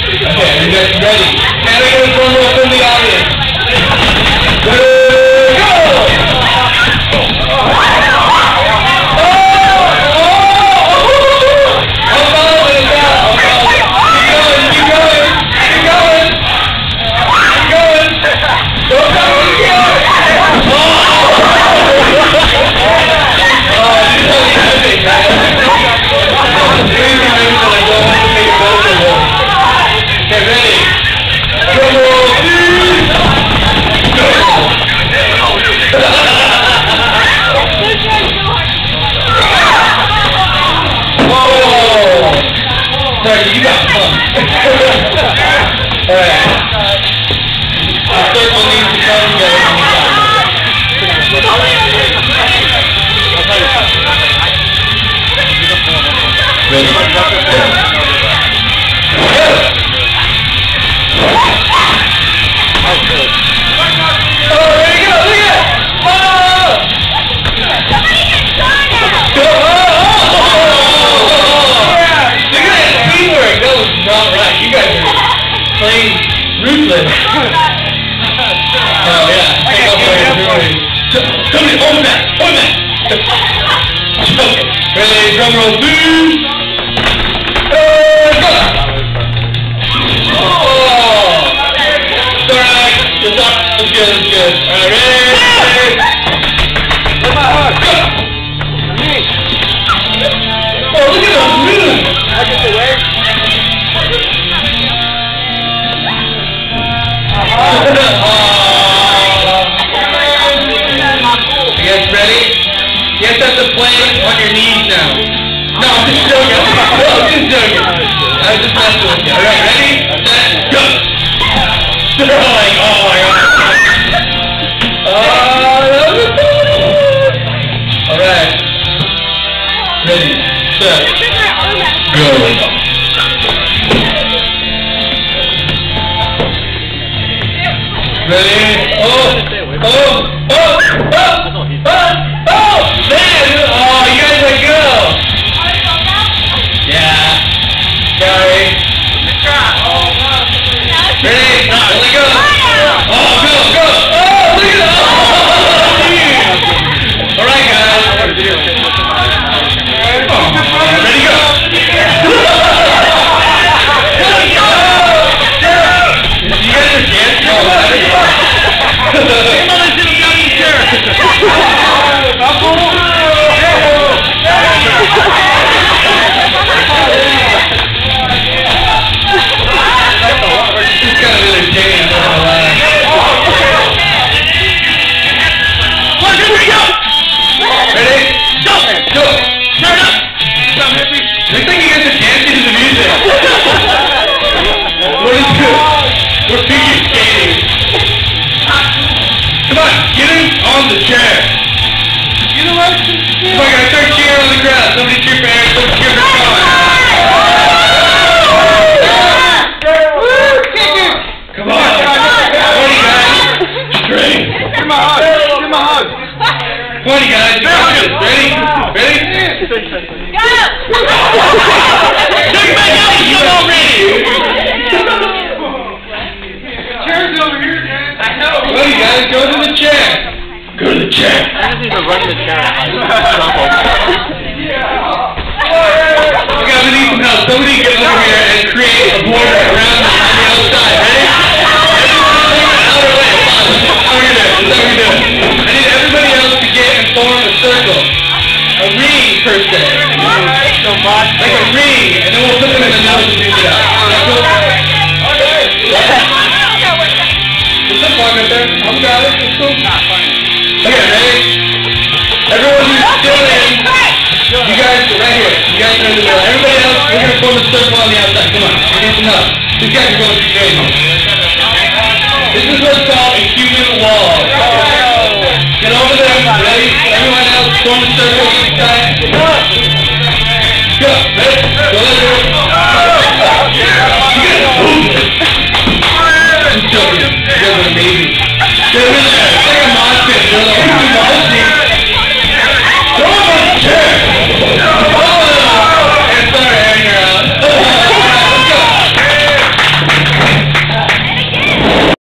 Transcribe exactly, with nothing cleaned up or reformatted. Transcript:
Okay, you guys ready? Can I get a drum roll from the audience? Go! You got pumped. Alright. The circle needs to come together. Ready? Oh, there you go, look at it! Oh! Somebody get started! Not right. You guys are playing ruthless. Oh yeah. Take off my jewelry. Somebody hold that. Hold that. Okay. Ready? Drum roll. Boom. And go. Oh. Alright. Just up. That's good. That's good. Alright. Ready? Where's my heart? Go. Oh, look at those moves. I get the way. You guys ready? You guys have to play on your knees now. No, I'm just joking. No, I'm just joking. I was just messing with you. Alright, ready? Set, go! They're all like, oh my god. Alright. Ready, set, go. Ready? Oh! Oh! Oh! Oh! Oh! Oh! Man! Oh, you guys are good! Yeah. Sorry. Ready? Let it go! Oh, go! Go! Oh! Look at that! Oh! Alright, guys. Oh, ready? Go! You guys are dancing? On the chair. You know what? Come on, guys, start cheering on the crowd. Somebody cheer for Eric. Somebody cheer for Sean. Come on. twenty guys. Straight. Give my hug. Give my hug. twenty guys. Ready? Ready? Go! Look back out. You already. Chair's over here, man. I know. twenty guys. Go to the chair. Go to the chair. I just need to run the chair. Okay, we need some help. Somebody get over here and create a border around the, on the outside. Ready? Everybody form an outer way. That's how we're doing. That's how we're doing. I need everybody else to get and form a circle. A ring, per se. So much. Like a ring, and then we'll put them in the nose and do that. Cool? There's some fun right there. I'm got it. It's cool. Not funny. Okay, ready? Everyone who's still in, you guys, right here, you guys are in the middle. Everybody else, we're going to form a circle on the outside. Come on, we're getting some help. These guys are going to be crazy. This is what's called a human wall. Get over there, ready? Everyone else, form a circle on the side. Go, ready? Go, let's go.